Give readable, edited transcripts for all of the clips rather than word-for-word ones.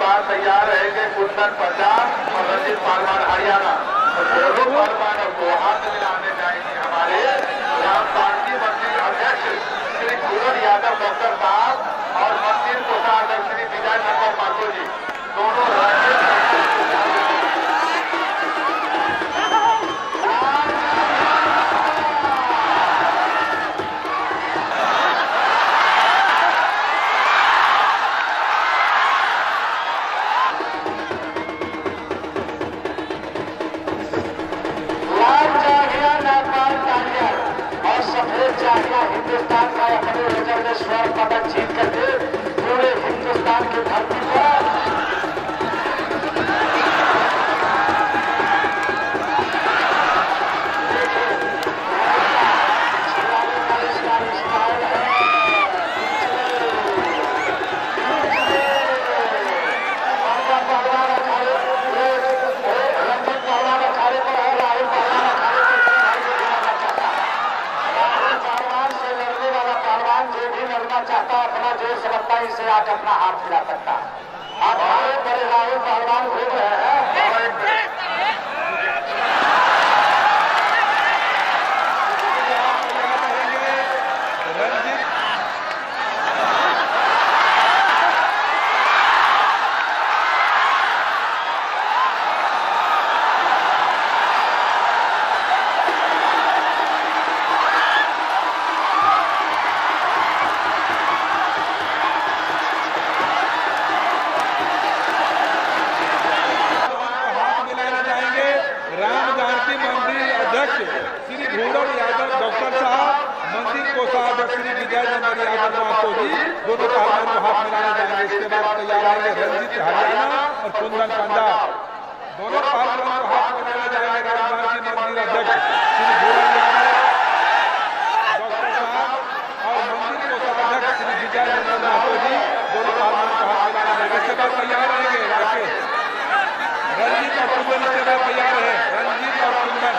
बाद तैयार रहेंगे कुंदन पंजाब और रंजीत पहलवान हरियाणा। दोनों पहलवान अब हाथ मिलाने जाएंगे हमारे ग्राम पार्टी मंदिर अध्यक्ष श्री पूरन यादव डॉक्टर साहब और मंदिर कोषाध्यक्ष श्री विजय नंदन माथुर जी, दोनों हिंदुस्तान का अपने वजन में स्वर्ण पदक जीत करके पूरे हिंदुस्तान की धरती पर चाहता अपना जो समझता है इसे आकर अपना हाथ मिला सकता है। आप हमारे बड़े राहुल पहलवान घूम रहे हैं। श्री पूरन यादव डॉक्टर साहब, मंदिर कोषाध्यक्ष श्री विजय नंदन यादव माथुर जी, दोनों पहलवान को हाथ मिलाने जाएंगे। इसके बाद तैयार आएंगे रंजीत हरियाणा और कुंदन पंजाब, दोनों पहलवान को हाथ मिलाने जाएंगे। राजधानी मंदिर अध्यक्ष श्री पूरन यादव डॉक्टर साहब और मंदिर कोषाध्यक्ष श्री विजय नंदन माथुर जी, दोनों पहलवान को हाथ मिलाने जाएंगे। इसके बाद तैयार रहेंगे राकेश रंजीत और कुंदन। इसके बाद तैयार है रंजीत और कुंदन।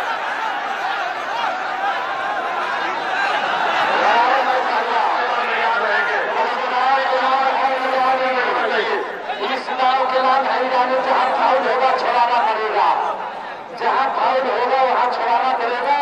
जहाँ फाउल होगा छुड़ाना पड़ेगा, जहाँ फाउल होगा वहाँ छुड़ाना पड़ेगा।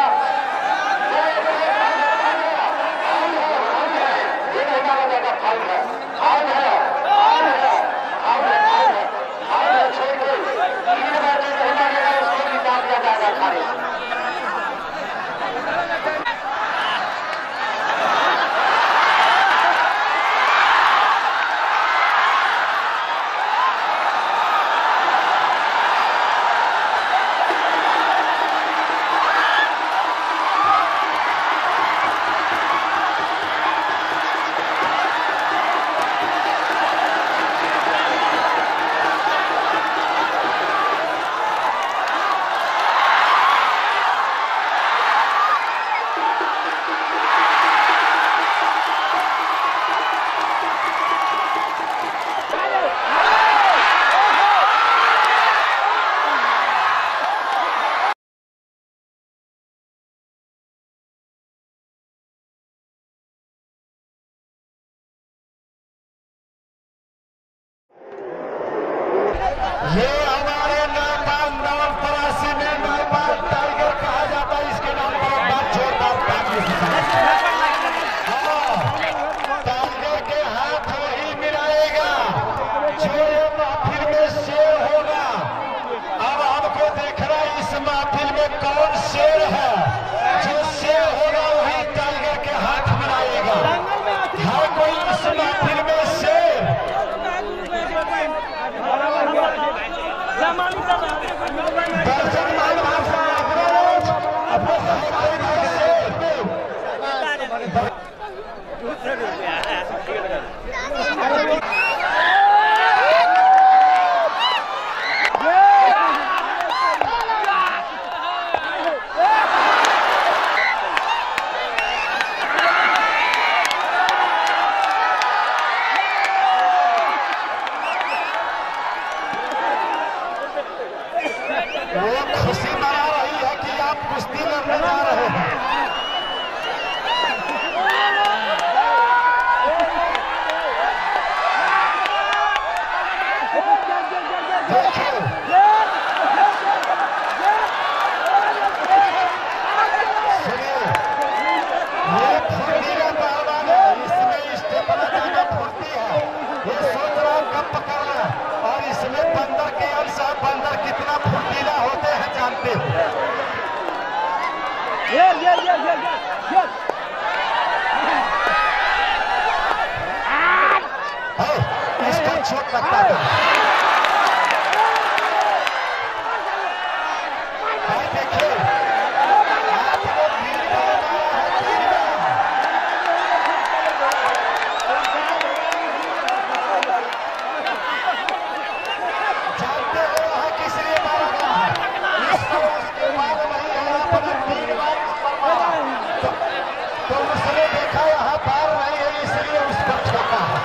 ये हमारे नाम नवलपरासी में नाबाद टाइगर कहा जाता है। इसके नाम पर बात जोरदार टाइगर के हाथ वही मिलाएगा जो महफिल में शेर होगा। अब आपको देख रहा है इस महफिल में कौन शेर है। जो शेर होगा वही टाइगर के हाथ मिलाएगा। हर कोई इस महफिल में शेर खुशी मना रही है कि आप कुश्ती लड़ने जा रहे हैं। इसका चोट लगता था। देखिए जानते हो यहाँ किस लिए मारा गया है? उसके बाद वही यहाँ पर 3 बार उस पर मारा तो उसने देखा यहाँ पार नहीं है इसलिए उस पर छोड़ा है।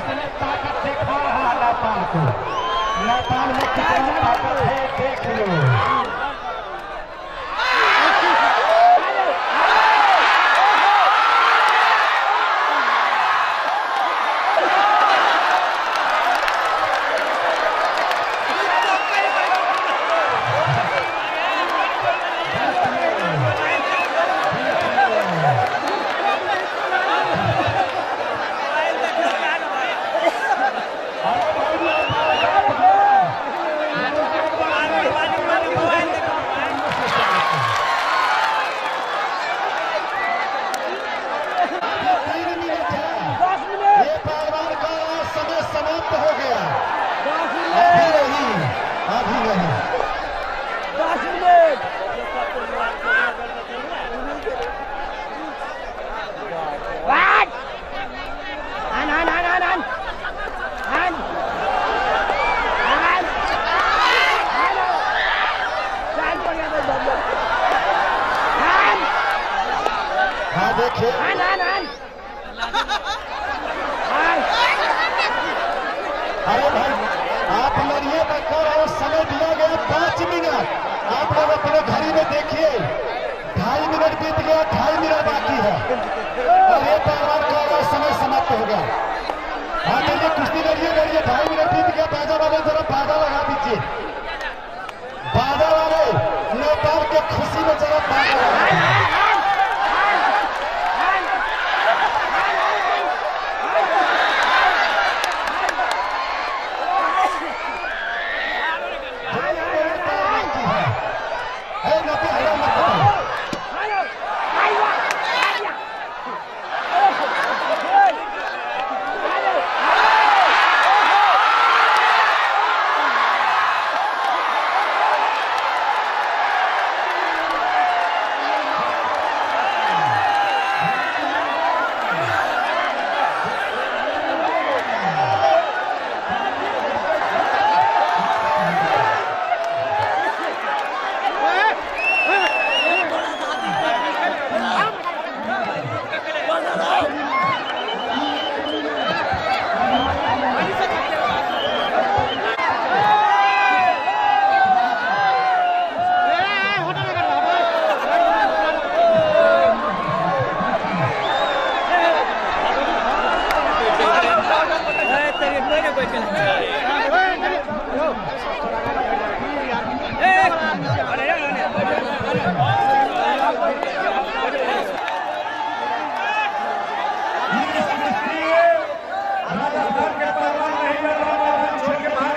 नेपाल में कितना ताकत है देख लो।